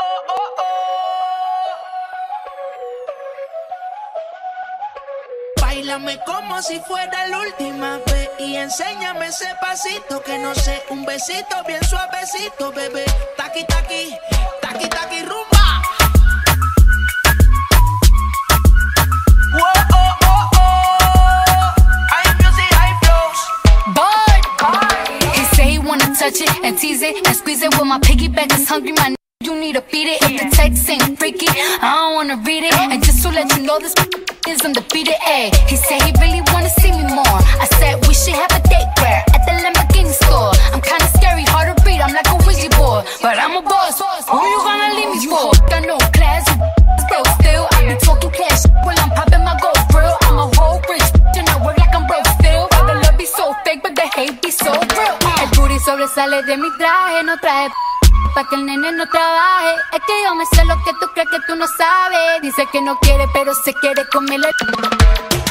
Báilame como si fuera la última vez y enséñame ese pasito que no sé, un besito bien suavecito, bebé. Taki, taki, taki, taki, rumba. Touch it and tease it and squeeze it. With my piggyback is hungry, my you need to feed it. If the text ain't freaky, I don't wanna read it. And just to let you know, this is undefeated. Ayy, he said he really wanna see me more. I said we should have a date where at the Lamborghini store. I'm kinda scary, hard to read. I'm like a Ouija board, but I'm a boss. Who you gonna leave me for? Got no class, broke still. I be talking cash while I'm popping my gold grill. I'm a whole rich and I work like I'm broke still. The love be so fake, but the hate be so real. Sobresale de mi traje, no traje pa' que el nene no trabaje. Es que yo me sé lo que tú crees que tú no sabes. Dice que no quiere, pero se quiere comerle.